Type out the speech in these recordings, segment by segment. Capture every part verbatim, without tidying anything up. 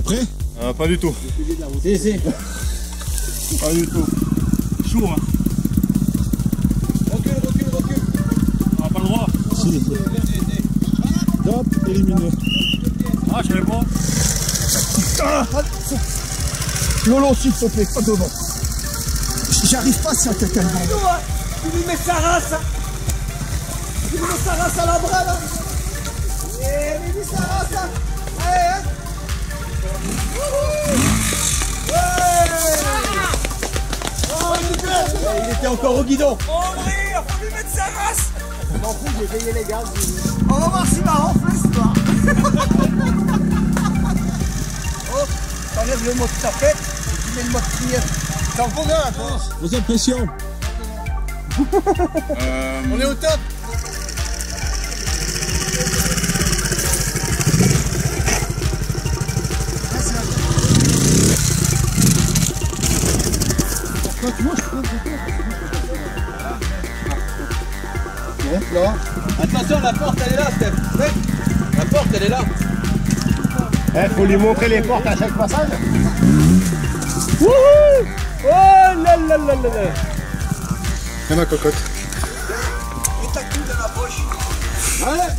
prêt? euh, Pas du tout. Si, si. Pas du tout. Chaud, hein. Recule, recule, recule. On n'a pas le droit. Si. Hop, éliminé. Ah, je savais pas. Ah, Lolo, s'il te plaît, pas devant. J'arrive pas si un caca devant. Tu lui mets sa race. Tu lui mets sa race à la bras là. Eh, mais lui sa race là. Allez, hein. Il était encore au guidon. Oh oui, il faut lui mettre sa race. Je m'en fous, j'ai payé les gars. On va voir s'il va renfler ce soir. Oh, t'enlèves le mot de tapette et tu mets le mot de prière. T'es en combien là, toi? Vos impressions? Euh, On est au top. Attention, la porte elle est là, Steph. La porte elle est là. Eh, faut lui montrer les portes à chaque passage. Wouhou! Oh là là là là là. Et ma cocotte. Et ta couille dans la poche. Ouais.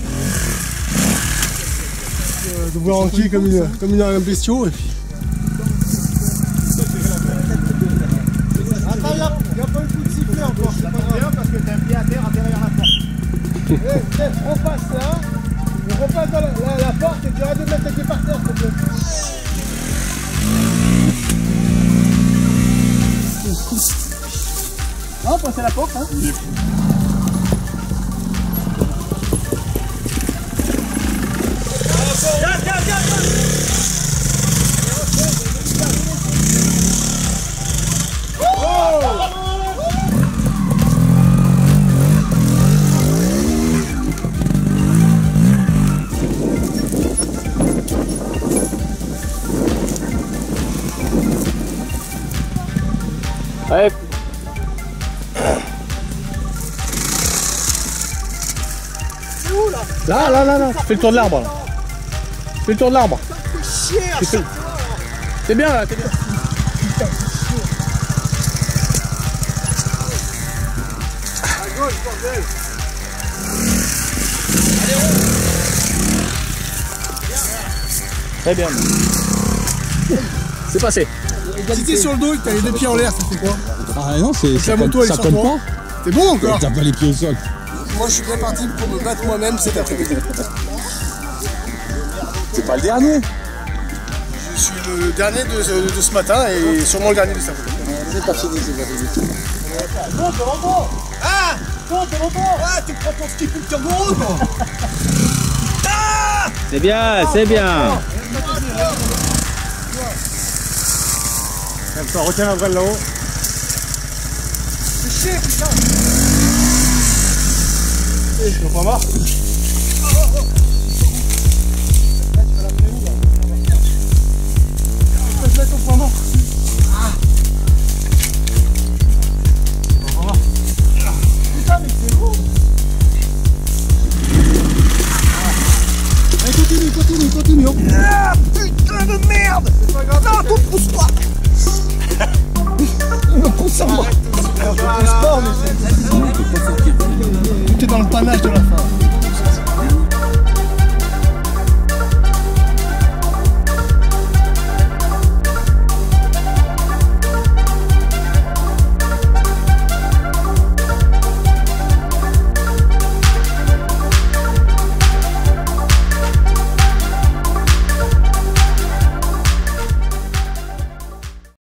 De voir entier comme une, comme une, un bestiau. Et puis... Attends, il n'y a, a pas eu le coup de sifflet encore. Ça passe bien parce que t'as un pied à terre derrière la porte. Eh, Steph, repasse là. On repasse dans la, la, la porte et tu arrêtes de mettre tes pieds par terre, s'il te plaît. Non, passez la porte, hein. Viens, viens, viens, viens. Ouais. C'est où là? Là, là, là, là. Fais le tour de l'arbre. Fais le tour de l'arbre. Chier à chaque fois. C'est bien là, c'est bien. À gauche, bordel. Très bien. C'est passé. Si t'es sur le dos et que t'as les deux pieds en l'air, ça fait quoi? Ah non, c'est ça, la moto, compte, elle ça est compte sur toi. pas. T'es bon encore? T'as pas les pieds au sol. Moi je suis bien parti pour me battre moi-même cet après-midi. C'est pas le dernier. Je suis le dernier de, de ce matin et sûrement le dernier de cet après-midi. C'est pas fini, c'est pas fini. Bon, t'es bon. Ah! Bon, t'es bon. Ah, tu prends ton ski pour le kangourou, toi! C'est bien, c'est bien. Comme ça, retiens la brelle là-haut. C'est chier, putain! Je peux pas voir.